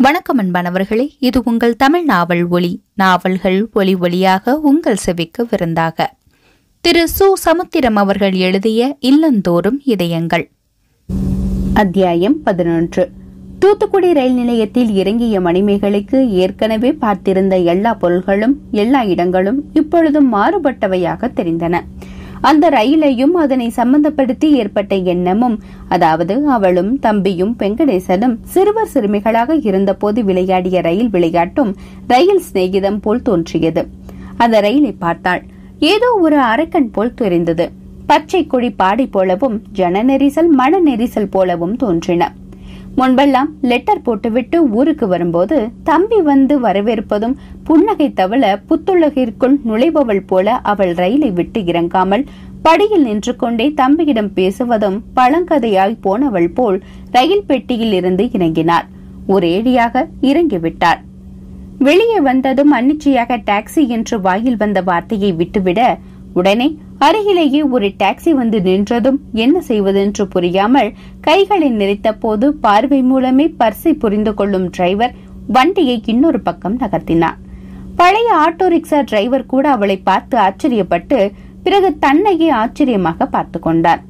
வணக்கம் அன்பானவர்களே, இது உங்கள் தமிழ் நாவல் ஒளி. நாவல்கள் ஒளி ஒளியாக உங்கள் செவிக்கு விருந்தாக. திரு சு.சமுத்திரம் அவர்கள் எழுதிய இல்லந்தோறும் இதயங்கள். அத்தியாயம் 11. தூத்துக்குடி ரயில் நிலையத்தில் இறங்கிய மணிமேகலைக்கு ஏற்கனவே பார்த்திருந்த எல்லா பொருள்களும் எல்லா இடங்களும் இப்பொழுதும் மாறுபட்டவையாக தெரிந்தன. அந்த ரயிலையும் அதனை சம்பந்தப்படுத்தி ஏற்பட்ட எண்ணமும், அதாவது அவளும் தம்பியும் வெங்கடேசனும் சிறுவர் சிறுமிகளாக இருந்த போது விளையாடிய ரயில் விளையாட்டும் ரயில் சிநேகிதம் போல் தோன்றியது. அந்த ரயிலை பார்த்தாள். ஏதோ ஒரு அரக்கன் போல் தெரிந்தது. பச்சை கொடி பாடை போலவும் ஜன நெரிசல் மன நெரிசல் போலவும் தோன்றின. முன்பெல்லாம் லெட்டர் போட்டுவிட்டு ஊருக்கு வரும்போது தம்பி வந்து வரவேற்பதும் புன்னகை தவள புத்துலகிற்குள் நுழைபவள் போல அவள் ரயிலை விட்டு இறங்காமல் படியில் நின்று கொண்டே தம்பியிடம் பேசுவதும் பழங்கதையாய் போனவள் போல் ரயில் பெட்டியில் இருந்து இறங்கினார். ஒரேடியாக இறங்கிவிட்டார். வெளியே வந்ததும் அன்னிச்சையாக டாக்ஸி என்று வாயில் வந்த வார்த்தையை விட்டுவிட உடனே அருகிலேயே ஒரு டாக்ஸி வந்து நின்றதும் என்ன செய்வதென்று புரியாமல் கைகளை நிறைத்த போது பார்வை மூலமே பர்ஸை புரிந்து கொள்ளும் டிரைவர் வண்டியை இன்னொரு பக்கம் நகர்த்தினார். பழைய ஆட்டோ ரிக்ஷா டிரைவர் கூட அவளை பார்த்து ஆச்சரியப்பட்டு பிறகு தன்னையே ஆச்சரியமாக பார்த்து கொண்டார்.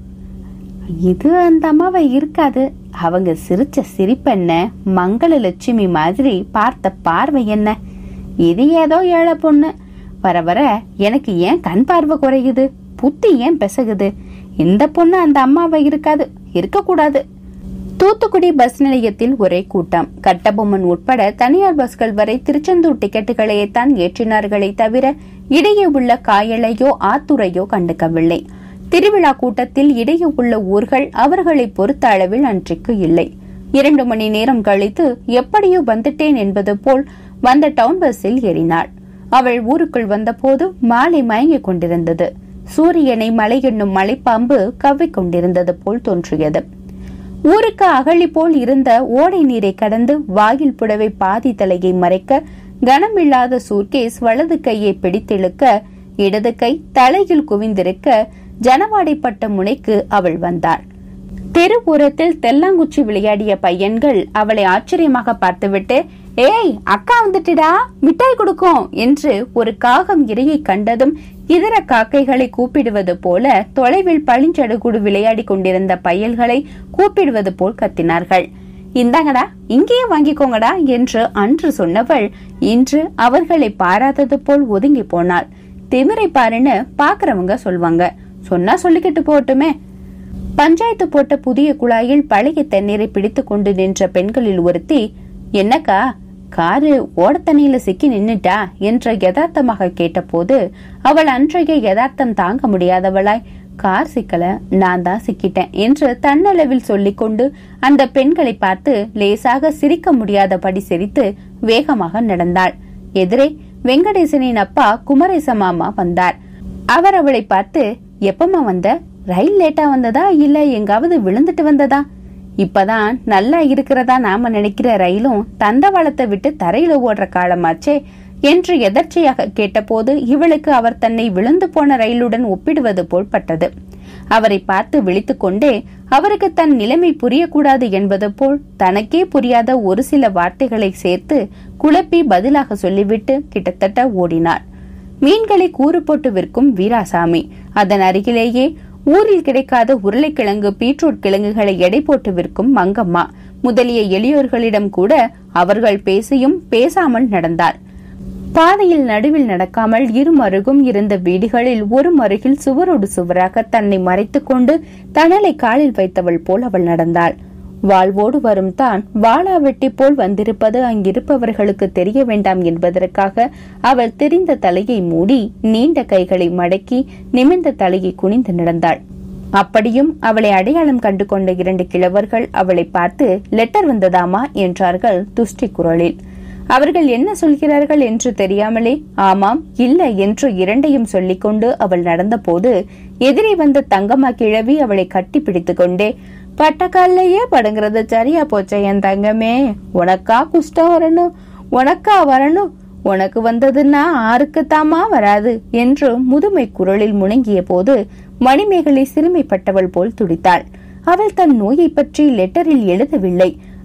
இது அந்த அம்மாவை இருக்காது. அவங்க சிரிச்ச சிரிப்பென்ன, மங்கள லட்சுமி மாதிரி பார்த்த பார்வை என்ன, இது ஏதோ ஏழை பொண்ணு. வர வர எனக்கு ஏன் கண் பார்வை குறையுது, புத்தி ஏன் பெசகுது. இந்த பொண்ணு அந்த அம்மாவை இருக்காது, இருக்கக்கூடாது. தூத்துக்குடி பஸ் நிலையத்தில் ஒரே கூட்டம். கட்டபொம்மன் உட்பட தனியார் பஸ்கள் வரை திருச்செந்தூர் டிக்கெட்டுகளையே தான் ஏற்றினார்களே தவிர இடையே உள்ள காயலையோ ஆத்துறையோ கண்டுக்கவில்லை. திருவிழா கூட்டத்தில் இடையே உள்ள ஊர்கள் அவர்களை பொறுத்த அளவில் அன்றைக்கு இல்லை. 2 மணி நேரம் கழித்து எப்படியோ வந்துட்டேன் என்பது போல் வந்த டவுன் பஸ்ஸில் ஏறினாள். அவள் ஊருக்குள் வந்த போது மாலை மயங்கிக் கொண்டிருந்தது. சூரியனை மலை என்னும் மலைப்பாம்பு கவ்விக் கொண்டிருந்தது போல் தோன்றியது. ஊருக்கு அகழி போல் இருந்த ஓடை நீரை கடந்து வாயில் புடவை பாதி தலையை மறைக்க கனமில்லாத சூர்கேஸ் வலது கையை பிடித்திழுக்க இடது கை தலையில் குவிந்திருக்க ஜனவாடைப்பட்ட முனைக்கு அவள் வந்தாள். தெரு ஓரத்தில் தெல்லாங்குச்சி விளையாடிய பையன்கள் அவளை ஆச்சரியமாக பார்த்துவிட்டு, ஏய் அக்கா வந்துட்டுடா, மிட்டாய் கொடுக்கும் என்று ஒரு காகம் இரையை கண்டதும் இதர காக்கைகளை கூப்பிடுவது போல தொலைவில் பளிஞ்சடுகுடு விளையாடி கொண்டிருந்த பயல்களை கூப்பிடுவது போல் கத்தினார்கள். இந்தாங்கடா, இங்கேயே வாங்கிக்கோங்கடா என்று அன்று சொன்னவள் இன்று அவர்களை பாராதது போல் ஒதுங்கி போனாள். திமிரை பாருன்னு பாக்குறவங்க சொல்வாங்க, சொன்னா சொல்லிக்கிட்டு போட்டுமே. பஞ்சாயத்து போட்ட புதிய குழாயில் பழைய தண்ணீரை பிடித்து கொண்டு நின்ற பெண்களில் ஒருத்தி, என்னக்கா காரு ஓட தண்ணியில சிக்கி நின்னுட்டா என்ற யதார்த்தமாக கேட்டபோது அவள் அன்றைய யதார்த்தம் தாங்க முடியாதவளாய், கார் சிக்கல, நான் தான் சிக்கிட்டேன் என்று தன்னளவில் சொல்லிக்கொண்டு அந்த பெண்களை பார்த்து லேசாக சிரிக்க முடியாதபடி சிரித்து வேகமாக நடந்தாள். எதிரே வெங்கடேசனின் அப்பா குமரேச மாமா வந்தார். அவர் அவளை பார்த்து, எப்பமா வந்த? ரயில் லேட்டா வந்ததா இல்ல எங்காவது விழுந்துட்டு வந்ததா? இப்பதான் நல்லா இருக்கிறதா நாம நினைக்கிற ரயிலும் தண்டவாளத்தை விட்டு தரையில ஓடுற காலமாச்சே என்று எதர்ச்சையாக கேட்டபோது இவளுக்கு அவர் தன்னை விழுந்து போன ரயிலுடன் ஒப்பிடுவது போல் பட்டது. அவரை பார்த்து விழித்து கொண்டே அவருக்கு தன் நிலைமை புரியக்கூடாது என்பது போல் தனக்கே புரியாத ஒரு சில வார்த்தைகளை சேர்த்து குழப்பி பதிலாக சொல்லிவிட்டு கிட்டத்தட்ட ஓடினார். மீன்களை கூறு போட்டு விற்கும் வீராசாமி, அதன் அருகிலேயே ஊரில் கிடைக்காத உருளைக்கிழங்கு பீட்ரூட் கிழங்குகளை எடை போட்டு விற்கும் மங்கம்மா முதலிய எளியோர்களிடம் கூட அவர்கள் பேசியும் பேசாமல் நடந்தாள். பாதையில் நடுவில் நடக்காமல் இருமருகும் இருந்த வீடுகளில் ஒரு மருகில் சுவரோடு சுவராக தன்னை மறைத்துக் கொண்டு தணலை காலில் வைத்தவள் போல் அவள் நடந்தாள். வாழ்வோடு வரும் தான் வாளா வெட்டி போல் வந்திருப்பது அங்கிருப்பவர்களுக்கு தெரிய வேண்டாம் என்பதற்காக அவள் தெரிந்த தலையை மூடி நீண்ட கைகளை மடக்கி நிமிர்ந்த தலையை குனிந்து நடந்தாள். அப்படியும் அவளை அடையாளம் கண்டு கொண்ட 2 கிழவர்கள் அவளை பார்த்து, லெட்டர் வந்ததாமா என்றார்கள் துஷ்டி குரலில். அவர்கள் என்ன சொல்கிறார்கள் என்று தெரியாமலே ஆமாம் இல்ல என்று இரண்டையும் சொல்லிக்கொண்டு அவள் நடந்த போது எதிரே வந்த தங்கம்மா கிழவி அவளை கட்டி பிடித்து கொண்டே, பட்டக்காலையே படுங்கிறது சரியா போச்ச என் தங்கமே, உனக்கா குஷ்டம் வரணும், உனக்கா வரணும், உனக்கு வந்ததுன்னா ஆருக்குத்தாமா வராது என்று முதுமை குரலில் முணங்கிய போது மணிமேகலை சிறுமைப்பட்டவள் போல் துடித்தாள். அவள் தன் நோயை பற்றி லெட்டரில் எழுதவில்லை.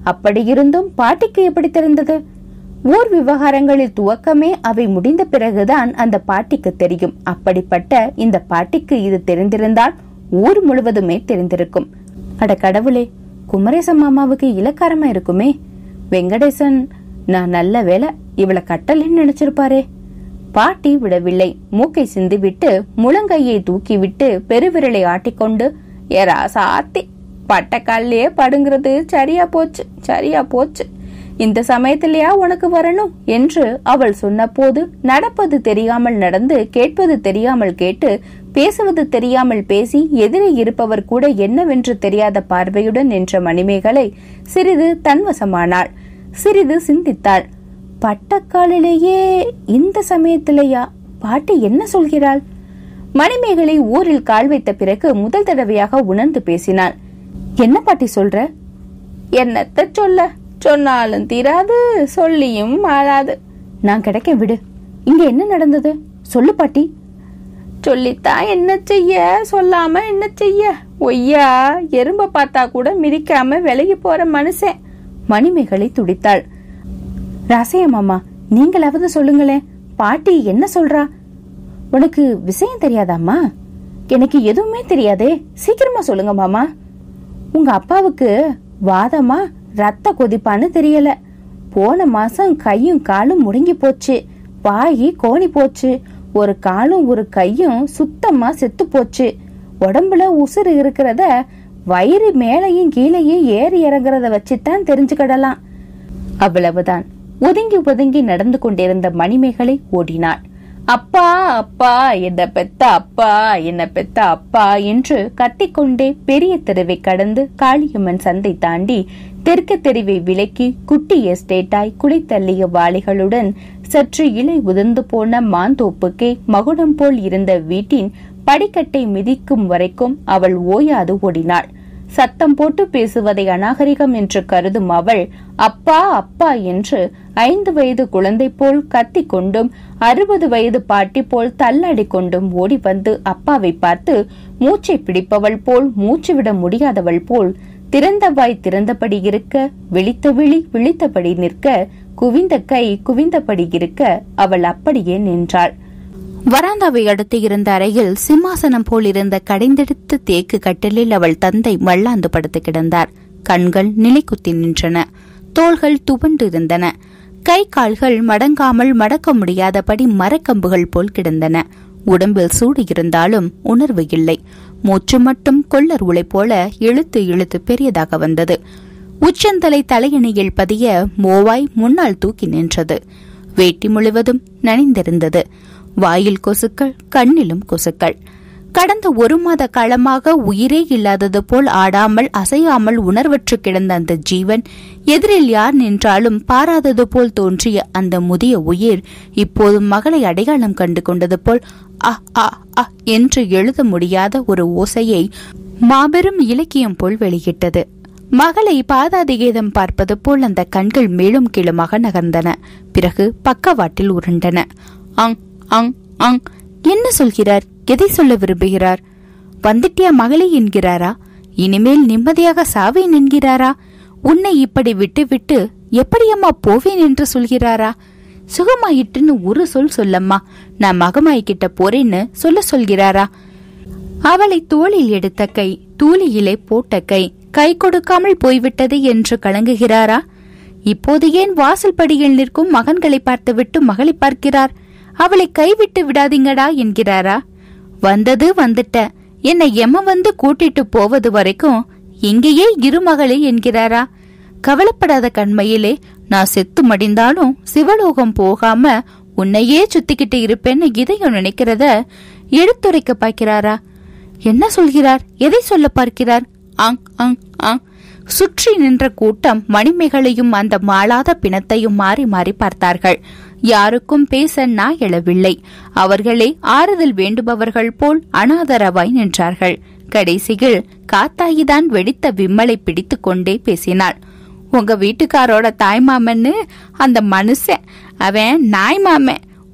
அப்படியிருந்தும் பாட்டிக்கு எப்படி தெரிந்தது? ஊர் விவகாரங்களில் துவக்கமே அவை முடிந்த பிறகுதான் அந்த பாட்டிக்கு தெரியும். அப்படிப்பட்ட இந்த பாட்டிக்கு இது தெரிந்திருந்தால் ஊர் முழுவதுமே தெரிந்திருக்கும். அட கடவுளே, குமரேசன் மாமாவுக்கு இலக்காரமா இருக்குமே. வெங்கடேசன் நான் நல்ல வேலை இவளை கட்டலன்னு நினைச்சிருப்பாரே. பாட்டி விடவில்லை. மூக்கை சிந்திவிட்டு முழங்கையை தூக்கிவிட்டு பெருவிரலை ஆட்டிக்கொண்டு, ஏரா சாத்தி, பட்டக்காலிலேயே படுங்கிறது சரியா போச்சு, சரியா போச்சு. இந்த சமயத்திலேயா உனக்கு வரணும் என்று அவள் சொன்ன போது நடப்பது தெரியாமல் நடந்து, கேட்பது தெரியாமல் கேட்டு, பேசுவது தெரியாமல் பேசி, எதிரே இருப்பவர் கூட என்னவென்று தெரியாத பார்வையுடன் நின்ற மணிமேகலை சிறிது தன்வசமானாள். சிறிது சிந்தித்தாள். பட்டக்காலிலேயே இந்த சமயத்திலேயா? பாட்டி என்ன சொல்கிறாள்? மணிமேகலை ஊரில் கால் வைத்த பிறகு முதல் தடவையாக உணர்ந்து பேசினாள். என்ன பாட்டி சொல்ற? என்னத்த சொல்ல, சொன்னாலும் தீராது, சொல்லியும் ஆளாது. நான் கிடைக்க விடு. இங்க என்ன நடந்தது சொல்லு பாட்டி. சொல்லித்தான் என்ன செய்ய, சொல்லாம என்ன செய்ய? ஒய்யா, எறும்ப பார்த்தா கூட மிதிக்காம விலகி போற மனுஷன். மணிமேகலை துடித்தாள். ராசையம்மாமா, நீங்களாவது சொல்லுங்களேன், பாட்டி என்ன சொல்றா? உனக்கு விஷயம் தெரியாதாம்மா? எனக்கு எதுவுமே தெரியாதே, சீக்கிரமா சொல்லுங்க மாமா. உங்க அப்பாவுக்கு வாதமா ரத்த கொதிப்பான்னு தெரியல. போன மாசம் கையும் காலும் முடங்கி போச்சு, வாயி கோணி போச்சு, ஒரு காலும் ஒரு கையும் சுத்தமா செத்து போச்சு. உடம்புல உசுறு இருக்கிறத வயிறு மேலையும் கீழையும் ஏறி இறங்குறத வச்சுதான் தெரிஞ்சுக்கிடலாம். அவ்வளவுதான். ஒதுங்கி ஒதுங்கி நடந்து கொண்டிருந்த மணிமேகலை ஓடினாள். அப்பா அப்பா, என்ன பெத்த அப்பா, என்ன பெத்த அப்பா என்று கத்திக்கொண்டே பெரிய தெருவை கடந்து காளியம்மன் சந்தை தாண்டி தெற்கு தெருவை விலக்கி குட்டி எஸ்டேட்டாய் குளித்தள்ளிய வாளிகளுடன் சற்று இலை உதிர்ந்து போன மாந்தோப்புக்கே மகுடம் போல் இருந்த வீட்டின் படிக்கட்டை மிதிக்கும் வரைக்கும் அவள் ஓயாது ஓடினாள். சத்தம் போட்டு பேசுவதை அநாகரிகம் என்று கருதும் அவள் அப்பா அப்பா என்று 5 வயது குழந்தை போல் கத்தி கொண்டும் 60 வயது பாட்டி போல் தள்ளாடி கொண்டும் ஓடி வந்து அப்பாவை பார்த்து மூச்சை பிடிப்பவள் போல், மூச்சு விட முடியாதவள் போல், திறந்த வாய் திறந்தபடி இருக்க, விழித்த விழி விழித்தபடி நிற்க, குவிந்த கை குவிந்தபடி இருக்க அவள் அப்படியே நின்றாள். வராந்தாவை அடுத்து இருந்த அறையில் சிம்மாசனம் போல் இருந்த கடைந்தெடுத்த தேக்கு கட்டிலில் அவள் தந்தை மல்லாந்து படுத்து கிடந்தார். கண்கள் நிலைக்குத்தி நின்றன. தோள்கள் துவண்டு இருந்தன. கை கால்கள் மடங்காமல் மடக்க முடியாதபடி மரக்கம்புகள் போல் கிடந்தன. உடம்பில் சூடு இருந்தாலும் உணர்வு இல்லை. மூச்சு மட்டும் கொள்ளர் உலை போல இழுத்து இழுத்து பெரியதாக வந்தது. உச்சந்தலை தலையணையில் பதிய மோவாய் முன்னால் தூக்கி நின்றது. வேட்டி முழுவதும் நனைந்திருந்தது. வாயில் கொசுக்கள், கண்ணிலும் கொசுக்கள். கடந்த 1 மாத காலமாக உயிரே இல்லாதது போல் ஆடாமல் அசையாமல் உணர்வற்று கிடந்த அந்த ஜீவன், எதிரில் யார் நின்றாலும் பாராதது போல் தோன்றிய அந்த முதிய உயிர் இப்போது மகளை அடையாளம் கண்டு கொண்டது போல் அ அ அ என்று எழுத முடியாத ஒரு ஓசையை மாபெரும் இலக்கியம் போல் வெளியிட்டது. மகளை பாதாதிகேதம் பார்ப்பது போல் அந்த கண்கள் மேலும் கீழுமாக நகர்ந்தன. பிறகு பக்கவாட்டில் உருண்டன. அங் அங் அங். என்ன சொல்கிறார்? எதை சொல்ல விரும்புகிறார்? வந்துட்டியா மகளே என்கிறாரா? இனிமேல் நிம்மதியாக சாவேன் என்கிறாரா? உன்னை இப்படி விட்டு விட்டு எப்படியம்மா போவேன் என்று சொல்கிறாரா? சுகமாயிட்டுன்னு ஒரு சொல் சொல்லம்மா, நான் மகமாய்கிட்ட போறேன்னு சொல்கிறாரா? அவளை தோளில் எடுத்த கை, தூளியிலே போட்ட கை, கை கொடுக்காமல் போய்விட்டது என்று கலங்குகிறாரா? இப்போது ஏன் வாசல் படியில் நிற்கும் மகன்களை பார்த்துவிட்டு மகளை பார்க்கிறார்? அவளை கைவிட்டு விடாதீங்கடா என்கிறாரா? வந்தது வந்துட்ட, என்னை எம வந்து கூட்டிட்டு போவது வரைக்கும் இங்கேயே இருமகளே என்கிறாரா? கவலைப்படாத கண்மையிலே, நான் செத்து மடிந்தாலும் சிவலோகம் போகாம உன்னையே சுத்திக்கிட்டு இருப்பேன்னு இதயம் நினைக்கிறத எடுத்துரைக்க பார்க்கிறாரா? என்ன சொல்கிறார்? எதை சொல்ல பார்க்கிறார்? ஆங் ஆங் ஆங். சுற்றி நின்ற கூட்டம் மணிமேகலையும் அந்த மாளாத பிணத்தையும் மாறி மாறி பார்த்தார்கள். யாருக்கும் பேச நாய் எழவில்லை. அவர்களே ஆறுதல் வேண்டுபவர்கள் போல் அனாதரவாய் நின்றார்கள். கடைசியில் காத்தாயிதான் வெடித்த விம்மலை பிடித்து கொண்டே பேசினாள். உங்க வீட்டுக்காரோட தாய்மாமன்னு அந்த மனுஷன், அவன் நாய் மாமன்.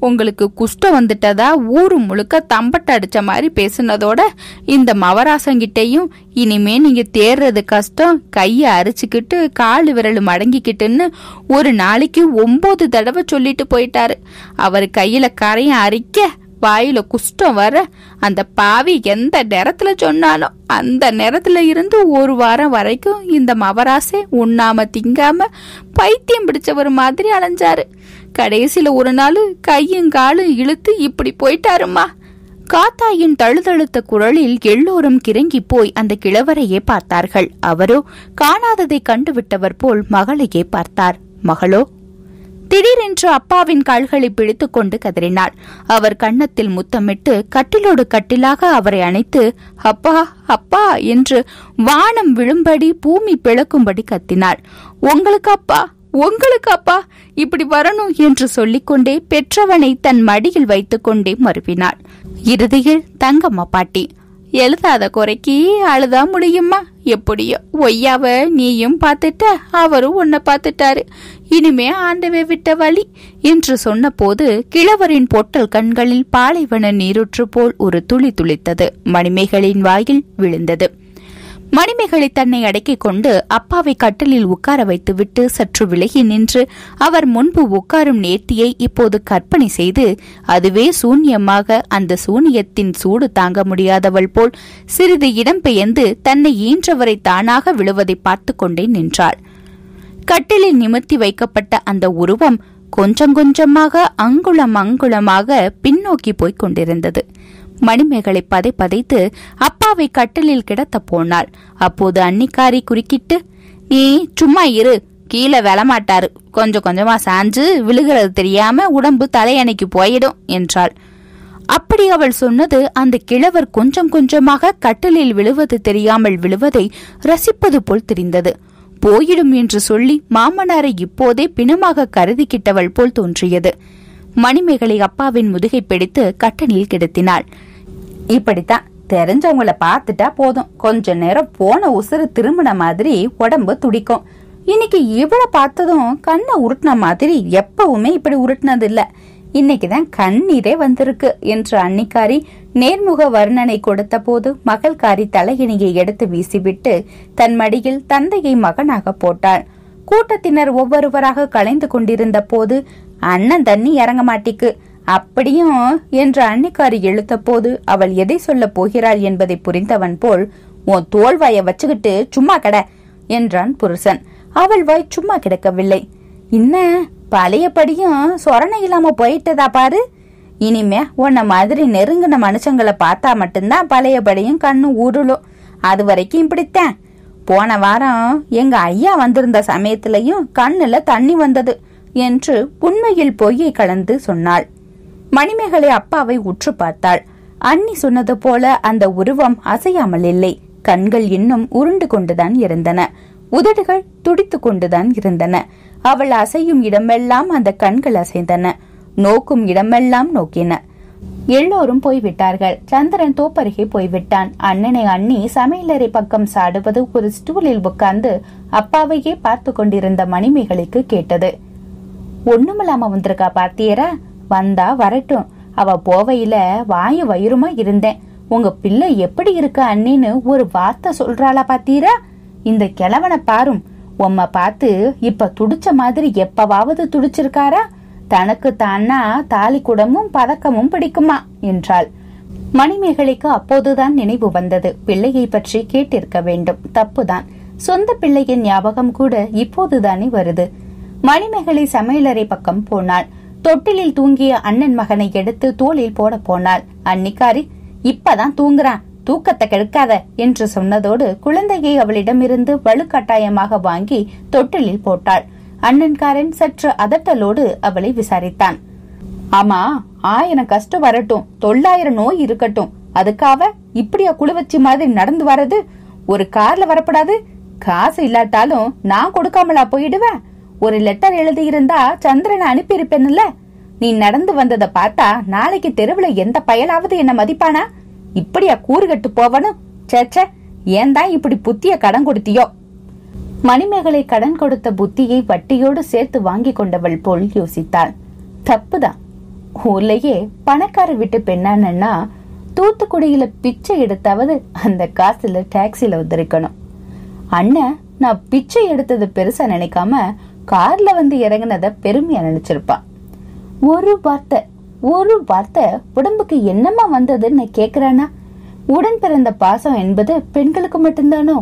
உங்களுக்கு குஷ்டம் வந்துட்டதா ஊரு முழுக்க தம்பட்ட அடிச்ச மாதிரி பேசுனதோட இந்த மவராசங்கிட்டையும் இனிமே நீங்க தேர்றது கஷ்டம், கைய அரிச்சுக்கிட்டு காலு விரல் மடங்கிக்கிட்டுன்னு ஒரு நாளைக்கு 9 தடவை சொல்லிட்டு போயிட்டாரு. அவர் கையில கரையும் அரிக்க வாயில குஷ்டம் வர அந்த பாவி எந்த நேரத்துல சொன்னாலும் அந்த நேரத்துல இருந்து ஒரு வாரம் வரைக்கும் இந்த மவராசே உண்ணாம திங்காம பைத்தியம் பிடிச்சவர் மாதிரி அலைஞ்சாரு. கடைசியில ஒரு நாள் கையும் காலும் இழுத்து இப்படி போயிட்டாருமா. காத்தாயின் தழுதழுத்த குரலில் எல்லோரும் கிறங்கி போய் அந்த கிழவரையே பார்த்தார்கள். அவரோ காணாததை கண்டுவிட்டவர் போல் மகளையே பார்த்தார். மகளோ திடீரென்று அப்பாவின் கால்களை பிடித்துக் கொண்டு கதறினாள். அவர் கன்னத்தில் முத்தமிட்டு கட்டிலோடு கட்டிலாக அவரை அணைத்து அப்பா அப்பா என்று வானம் விழும்படி பூமி பிளக்கும்படி கத்தினாள். உங்களுக்கு அப்பா, உங்களுக்கு அப்பா, இப்படி வரணும் என்று சொல்லிக்கொண்டே பெற்றவனை தன் மடியில் வைத்துக் கொண்டே மறுவினாள். இறுதியில் தங்கம்மா பாட்டி, எழுதாத குறைக்கு அழுதா முடியுமா? எப்படியோ ஒய்யாவ நீயும் பார்த்துட்ட, அவரும் உன்னை பார்த்துட்டாரு, இனிமே ஆண்டவே விட்ட வழி என்று சொன்ன போது கிழவரின் பொட்டல் கண்களில் பாலைவன நீருற்று போல் ஒரு துளி துளித்தது. மணிமேகலின் வாயில் விழுந்தது. மணிமேகலை தன்னை அடக்கிக் கொண்டு அப்பாவை கட்டிலில் உட்கார வைத்துவிட்டு சற்று விலகி நின்று அவர் முன்பு உட்காரும் நேர்த்தியை இப்போது கற்பனை செய்து அதுவே சூன்யமாக அந்த சூனியத்தின் சூடு தாங்க முடியாதவள் போல் சிறிது இடம்பெயர்ந்து தன்னை ஈன்றவரை தானாக விழுவதை பார்த்து கொண்டே நின்றாள். கட்டிலில் நிமிர்த்தி வைக்கப்பட்ட அந்த உருவம் கொஞ்சம் கொஞ்சமாக அங்குளம் அங்குளமாக பின்னோக்கி போய்க் கொண்டிருந்தது. மணிமேகலை பதை பதைத்து அப்பாவை கட்டிலில் கிடத்த போனாள். அப்போது அன்னிக்காரி குறுக்கிட்டு, நீ சும்மா இரு, கீழே வெளமாட்டாரு, கொஞ்சம் கொஞ்சமா சாஞ்சு விழுகிறது தெரியாம உடம்பு தலையணைக்கு போயிடும் என்றாள். அப்படி அவள் சொன்னது அந்த கிழவர் கொஞ்சம் கொஞ்சமாக கட்டிலில் விழுவது தெரியாமல் விழுவதை ரசிப்பது போல் தெரிந்தது. போயிடும் என்று சொல்லி மாமனாரை இப்போதே பிணமாக கருதிக்கிட்டவள் போல் தோன்றியது. மணிமேகலை அப்பாவின் முதுகை பிடித்து கட்டனில் கிடத்தினாள். இப்படித்தான் தெரிஞ்சவங்களை பார்த்துட்டா போதும், கொஞ்ச நேரம் போன உசுறு திரும்பின மாதிரி உடம்பு துடிக்கும். இன்னைக்கு இவளை பார்த்ததும் கண்ணை உருட்டின மாதிரி எப்பவுமே இப்படி உருட்டினது இல்ல, இன்னைக்குதான் கண்ணீரே வந்திருக்கு என்று அன்னிக்காரி நேர்முக வர்ணனை கொடுத்த போது மகள்காரி தலையணியை எடுத்து வீசிவிட்டு தன் மடியில் தந்தையை மகனாக போட்டாள். கூட்டத்தினர் ஒவ்வொருவராக கலைந்து கொண்டிருந்த போது அண்ணன் தண்ணி இறங்க மாட்டிக்கு அப்படியும் என்று அன்னிக்காரி இழுத்த போது அவள் எதை சொல்ல போகிறாள் என்பதை புரிந்தவன் போல், உன் தோல்வாய வச்சுக்கிட்டு சும்மா கட என்றான் புருஷன். அவள் வாய் சும்மா கிடக்கவில்லை. இன்ன பழையபடியும் சொரணை இல்லாம போயிட்டதா பாரு, இனிமே உன்ன மாதிரி நெருங்கின மனுஷங்களை பார்த்தா மட்டும்தான் பழையபடியும் கண்ணு ஊருளும், அது வரைக்கும் இப்படித்தான். போன வாரம் எங்க ஐயா வந்திருந்த சமயத்திலையும் கண்ணுல தண்ணி வந்தது என்று உண்மையில் பொய்யை கலந்து சொன்னாள். மணிமேகலை அப்பாவை உற்று பார்த்தாள். அண்ணி சொன்னது போல அந்த உருவம் அசையாமல் இல்லை. கண்கள் இன்னும் உருண்டு கொண்டுதான் இருந்தன, உதடுகள் துடித்து கொண்டுதான் இருந்தன. அவள் அசையும் இடமெல்லாம் அந்த கண்கள் அசைந்தன, நோக்கும் இடமெல்லாம் நோக்கின. எல்லோரும் போய்விட்டார்கள். சந்திரன் தோப்பருகே போய்விட்டான். அண்ணனை அண்ணி சமையலறை பக்கம் சாடுவது ஒரு ஸ்டூலில் உட்கார்ந்து அப்பாவையே பார்த்து கொண்டிருந்த மணிமேகலைக்கு கேட்டது. ஒண்ணுமில்லாம வந்திருக்கா பாத்தியரா? வந்தா வரட்டும், அவ போவையில வாயு வயிறுமா இருந்தேன். உங்க பிள்ளை எப்படி இருக்க அண்ணின்னு ஒரு வார்த்தை சொல்றாளா பாத்தீரா? இந்த கிழவனை பாரும், உம்மை பார்த்து இப்ப துடிச்ச மாதிரி எப்பவாவது துடிச்சிருக்காரா? தனக்கு தானா தாலி குடமும் பதக்கமும் பிடிக்குமா என்றாள். மணிமேகலைக்கு அப்போதுதான் நினைவு வந்தது. பிள்ளையை பற்றி கேட்டிருக்க வேண்டும், தப்புதான். சொந்த பிள்ளையின் ஞாபகம் கூட இப்போதுதானே வருது. மணிமேகலை சமையலறை பக்கம் போனாள். தொட்டிலில் தூங்கிய அண்ணன் மகனை எடுத்து தோளில் போட போனாள். அன்னிக்காரி, இப்பதான் தூங்குறான், தூக்கத்தை கெடுக்காத என்று சொன்னதோடு குழந்தையை அவளிடமிருந்து வலுக்கட்டாயமாக வாங்கி தொட்டிலில் போட்டாள். அண்ணன்காரன் சற்று அதட்டலோடு அவளை விசாரித்தான். ஆமா, 1000 கஷ்டம் வரட்டும், 900 நோய் இருக்கட்டும், அதுக்காக இப்படியா குழுவச்சி மாதிரி நடந்து வர்றது? ஒரு கார்ல வரப்படாது? காசு இல்லாட்டாலும் நான் கொடுக்காமலா போயிடுவேன்? ஒரு லெட்டர் எழுதி இருந்தா சந்திரனை அனுப்பி இருப்பேன்ல. நீ நடந்து வந்ததை பார்த்தா நாளைக்கு தெருவுல எந்த பயலாவது என்ன மதிப்பானா? இப்படியா கூறுகட்டு போவனும்? சேச்சே, ஏன் தான் இப்படி புத்திய கடன் கொடுத்தியோ? மணிமேகலை கடன் கொடுத்த புத்தியை வட்டியோடு சேர்த்து வாங்கி கொண்டவள் போல் யோசித்தாள். தப்புதான், ஊர்லயே பணக்கார வீட்டு பெண்ணானா தூத்துக்குடியில பிச்சை எடுத்தாவது அந்த காசுல டாக்ஸில வந்திருக்கணும். அண்ணன் நான் பிச்சை எடுத்தது பெருசா நினைக்காம கார்ல வந்து இறங்கினத பெருமையா நினைச்சிருப்பான். ஒரு வார்த்தை உடம்புக்கு என்னமா வந்ததுன்னு கேக்குறானா? உடன் பிறந்த பாசம் என்பது பெண்களுக்கு மட்டும்தானோ?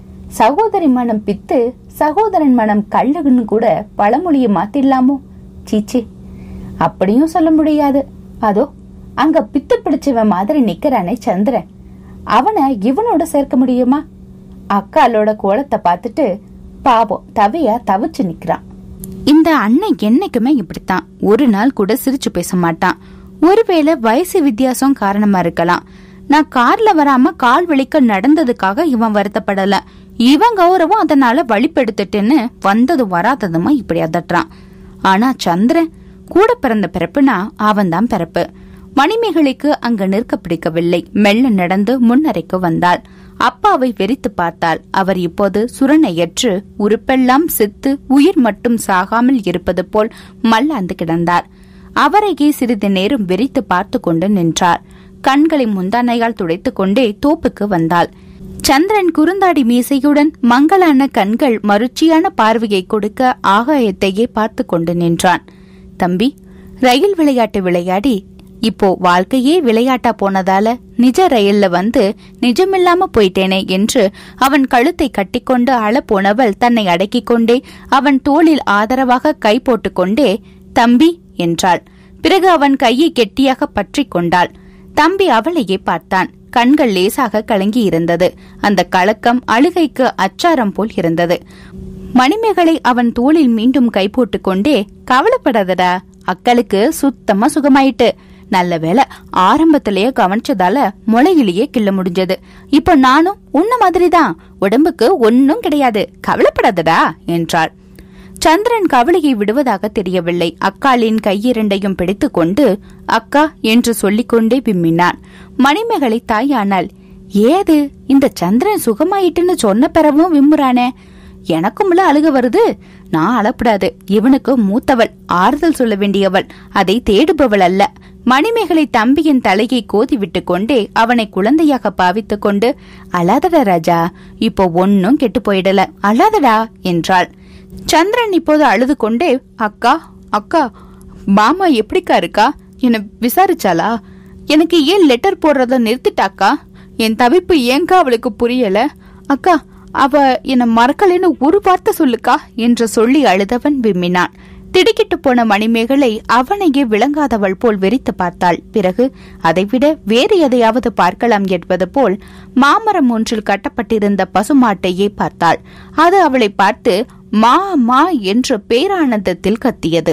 சகோதரி மனம் பித்து சகோதரன் மனம் கல்லுன்னு கூட பழமொழியை மாத்திடலாமோ? சீச்சி, அப்படியும் சொல்ல முடியாது. அதோ அங்க பித்து பிடிச்சவன் மாதிரி நிக்கிறானே சந்திரன், அவனை இவனோட சேர்க்க முடியுமா? அக்காலோட கோலத்தை பார்த்துட்டு பாவம் தவையா தவிச்சு நிக்கிறான். இந்த அண்ணன் என்னைக்குமே இப்படித்தான். ஒரு நாள் கூட சிரிச்சு பேச மாட்டான். ஒருவேளை வயசு வித்தியாசம் காரணமா இருக்கலாம். நான் கார்ல வராம கால் வலிக்க நடந்ததுக்காக இவன் வருத்தப்படல. இவன் கௌரவம் அதனால வழிபெடுத்துட்டுன்னு வந்தது வராததுமா இப்படி அதட்டுறான். ஆனா சந்திரன் கூட பிறந்த பிறப்புனா அவன் தான் பிறப்பு. மணிமேகலைக்கு அங்கு நிற்க பிடிக்கவில்லை. மெல்ல நடந்து முன்னரைக்கு வந்தாள். அப்பாவை வெறித்து பார்த்தாள். அவர் இப்போது சுரணையற்று உறுப்பெல்லாம் செத்து உயிர் மட்டும் சாகாமல் இருப்பது போல் மல்லாந்து கிடந்தார். அவரையே சிறிது நேரம் வெறித்து பார்த்து கொண்டு நின்றார். கண்களை முந்தானையால் துடைத்துக் கொண்டே தோப்புக்கு வந்தாள். சந்திரன் குறுந்தாடி மீசையுடன் மங்களான கண்கள் மருட்சியான பார்வையை கொடுக்க ஆகாயத்தையே பார்த்து கொண்டு நின்றான். தம்பி, ரயில் விளையாட்டு விளையாடி இப்போ வாழ்க்கையே விளையாட்டா போனதால நிஜ ரயில்ல வந்து நிஜமில்லாம போயிட்டேனே என்று அவன் கழுத்தை கட்டிக்கொண்டு அழ போனவள் தன்னை அடக்கிக் கொண்டே அவன் தோளில் ஆதரவாக கை போட்டுக்கொண்டே தம்பி என்றாள். பிறகு அவன் கையை கெட்டியாக பற்றி கொண்டாள். தம்பி அவளையே பார்த்தான். கண்கள் லேசாக கலங்கி இருந்தது. அந்த கலக்கம் அழுகைக்கு அச்சாரம் போல் இருந்தது. மணிமேகலை அவன் தோளில் மீண்டும் கை போட்டு கொண்டே கவலைப்படாதடா, அக்களுக்கு சுத்தமா சுகமாயிட்டு. நல்ல வேலை ஆரம்பத்திலேயே கவனிச்சதால முளையிலேயே கிள்ள முடிஞ்சது. இப்ப நானும் உன்ன மாதிரிதான், உடம்புக்கு ஒன்னும் கிடையாது, கவலைப்படாதடா என்றாள். சந்திரன் கவலையை விடுவதாக தெரியவில்லை. அக்காளின் கையிரண்டையும் பிடித்துக் கொண்டு அக்கா என்று சொல்லிக்கொண்டே விம்மினான். மணிமேகலை தாயானாள். ஏது இந்த சந்திரன் சுகமாயிட்டுன்னு சொன்ன பிறவும் விம்முறானே? எனக்கும்ல அழுக வருது. நான் அழப்படாது. இவனுக்கு மூத்தவள், ஆறுதல் சொல்ல வேண்டியவள், அதை தேடுபவள் அல்ல. மணிமேகலை தம்பியின் தலையை கோதி விட்டு கொண்டே அவனை குழந்தையாக பாவித்துக் கொண்டு அழாதடா ராஜா, இப்போ ஒன்னும் கெட்டு போயிடல, அழாதடா என்றாள். சந்திரன் இப்போது அழுது கொண்டே அக்கா அக்கா, மாமா எப்படிக்கா இருக்கா? என்ன விசாரிச்சாளா? எனக்கு ஏன் லெட்டர் போடுறத நிறுத்திட்டாக்கா? என் தவிப்பு ஏங்கா அவளுக்கு புரியல. அக்கா, அவ என்ன மறக்கலன்னு ஒரு வார்த்தை சொல்லுக்கா என்று சொல்லி அழுதவன் விம்மினான். திடுக்கிட்டு போன மணிமேகலை அவனையே விளங்காதவள் போல் வெறித்து பார்த்தாள். பிறகு அதைவிட வேறு எதையாவது பார்க்கலாம் என்பது போல் மாமரம் ஒன்றில் கட்டப்பட்டிருந்த பசுமாட்டையே பார்த்தாள். அது அவளை பார்த்து மா மா என்று பேரானந்தத்தில் கத்தியது.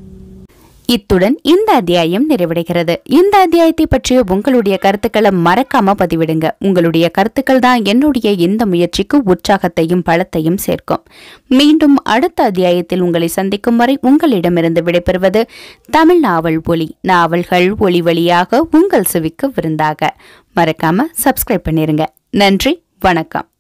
இத்துடன் இந்த அத்தியாயம் நிறைவடைகிறது. இந்த அத்தியாயத்தை பற்றிய உங்களுடைய கருத்துக்களை மறக்காம பதிவிடுங்க. உங்களுடைய கருத்துக்கள் தான் என்னுடைய இந்த முயற்சிக்கு உற்சாகத்தையும் பலத்தையும் சேர்க்கும். மீண்டும் அடுத்த அத்தியாயத்தில் உங்களை சந்திக்கும் வரை உங்களிடமிருந்து விடைபெறுவது தமிழ் நாவல் ஒலி. நாவல்கள் ஒலி வழியாக உங்கள் செவிக்கு விருந்தாக. மறக்காம சப்ஸ்கிரைப் பண்ணிருங்க. நன்றி, வணக்கம்.